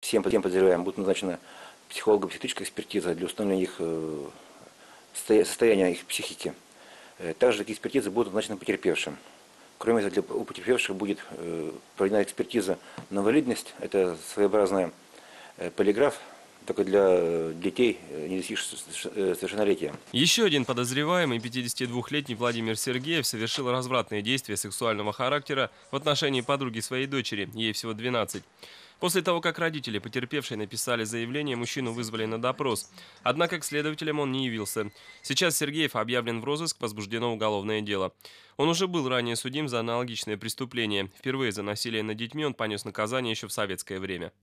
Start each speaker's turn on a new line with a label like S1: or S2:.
S1: Всем подозреваемым будет назначена психолого-психиатрическая экспертиза для установления их состояния их психики. Также такие экспертизы будут назначены потерпевшим. Кроме этого, у потерпевших будет проведена экспертиза на валидность. Это своеобразная полиграф, только для детей, не достигших совершеннолетия.
S2: Еще один подозреваемый, 52-летний Владимир Сергеев, совершил развратные действия сексуального характера в отношении подруги своей дочери, ей всего 12. После того, как родители потерпевшей написали заявление, мужчину вызвали на допрос. Однако к следователям он не явился. Сейчас Сергеев объявлен в розыск, возбуждено уголовное дело. Он уже был ранее судим за аналогичное преступление. Впервые за насилие над детьми он понес наказание еще в советское время.